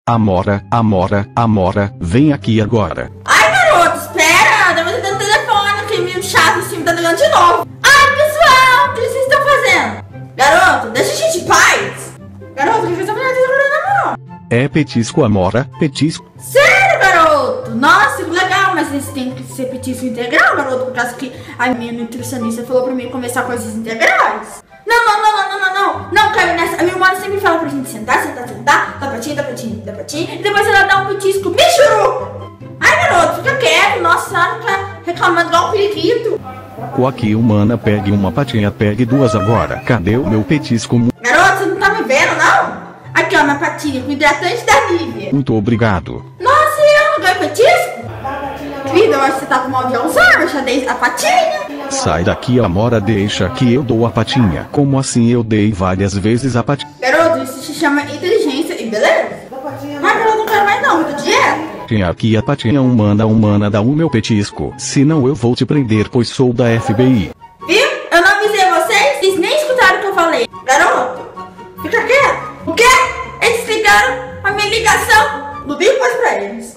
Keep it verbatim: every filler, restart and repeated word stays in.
Amora, Amora, Amora, vem aqui agora. Ai, garoto, espera. Deve estar dando telefone, que menino chato assim, tá ligando de novo. Ai, pessoal, o que vocês estão fazendo? Garoto, deixa a gente em paz. Garoto, o que essa mulher tá segurando na mão? É petisco, Amora, petisco. Sério, garoto? Nossa, que legal, mas eles têm que ser petisco integral, garoto, por causa que a minha nutricionista falou pra mim começar coisas integrais. Não, não, não, não, não, não, não, não caiu nessa. A minha irmã sempre fala pra gente sentar, sentar, sentar, dá patinha, dá patinha, dá patinha, e depois ela dá um petisco bichuru. Ai, garoto, fica quieto, nossa senhora, tá reclamando igual um periquito. Aqui, humana, pegue uma patinha, pegue duas agora. Cadê o meu petisco? Garoto, você não tá me vendo, não? Aqui, ó, minha patinha com hidratante da Nivea. Muito obrigado. Nossa, e eu não ganho petisco? Querida, eu acho que você tá com mal de Alzheimer, eu já dei a patinha. Sai daqui, Amora, deixa que eu dou a patinha. Como assim eu dei várias vezes a patinha? Garoto, isso se chama inteligência e beleza? Ai, garoto, não quero mais não, muito dieta. Tinha aqui a patinha, humana, humana, dá o meu petisco. Senão eu vou te prender, pois sou da F B I. Viu? Eu não avisei vocês, vocês nem escutaram o que eu falei. Garoto, fica quieto. O quê? Eles ligaram a minha ligação. Não digo mais pra eles.